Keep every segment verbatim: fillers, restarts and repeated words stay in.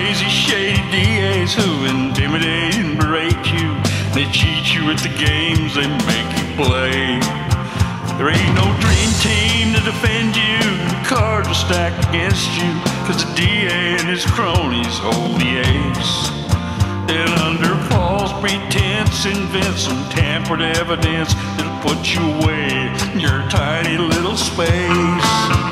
crazy, shady D As who intimidate and berate you. They cheat you at the games they make you play. There ain't no dream team to defend you. The cards are stacked against you, cause the D A and his cronies hold the ace. And under false pretense invent some tampered evidence that'll put you away in your tiny little space.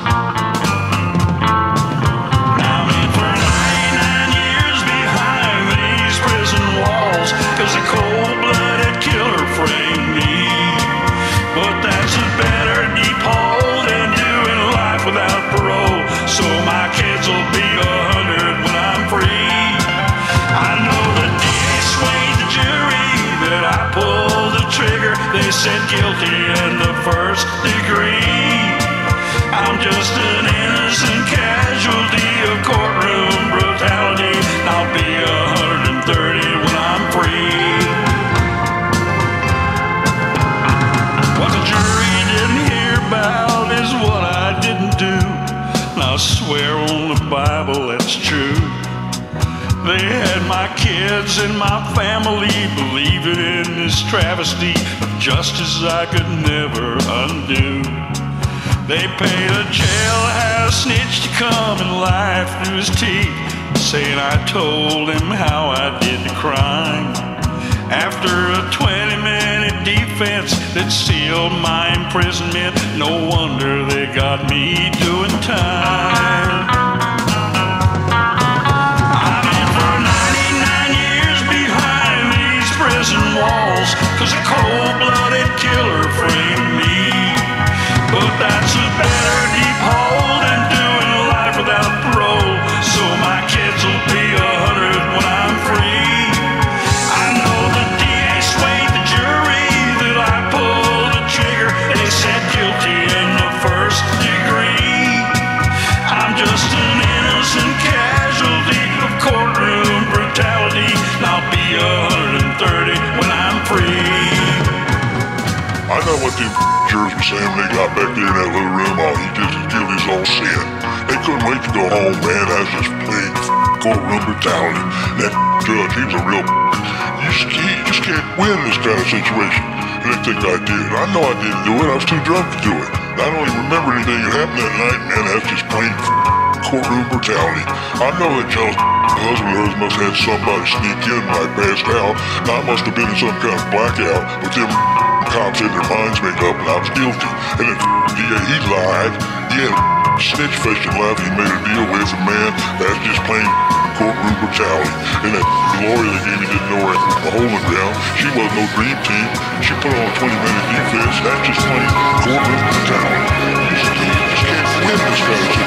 Cause a cold-blooded killer framed me. But that's a better deep hole than doing life without parole. So my kids will be a hundred when I'm free. I know the D A swayed the jury, but I pulled the trigger. They said guilty in the first degree. I'm just an innocent casualty of courtroom brutality. I'll be a hundred thirty when I'm free. What the jury didn't hear about is what I didn't do. And I swear on the Bible that's true. They had my kids and my family believing in this travesty of justice I could never undo. They paid a jailhouse snitch to come and lie through his teeth, saying I told him how I did the crime. After a twenty-minute defense that sealed my imprisonment, no wonder they got me doing time. I'm in for ninety-nine years behind these prison walls, cause a cold-blooded killer framed me. But that's a better deep hole than doing life without parole. So my kids will be a hundred when I'm free. I know the D A swayed the jury, that I pulled the trigger. They said guilty in the first degree. I'm just an innocent casualty of courtroom brutality. And I'll be a hundred thirty when I'm free. I know what them jurors were saying when they got back there in that little room. Oh, he just as guilty as all sin. They couldn't wait to go home, man. I was just plain courtroom brutality. That judge, he was a real you just, you just can't win this kind of situation. And they think I did. I know I didn't do it. I was too drunk to do it. I don't even remember anything that happened that night, man. That's just plain courtroom brutality. I know that y'all's husband of hers must have had somebody sneak in when I passed out. And I must have been in some kind of blackout with them cops had their minds made up and I was guilty. And then D A, he lied. He had a snitch face and life he made a deal with. And man, that's just plain courtroom brutality. And that lawyer that gave me didn't know her a hole in the ground. She wasn't no dream team. She put on a twenty minute defense. That's just plain courtroom brutality. You just, you just can't win this kind of situation.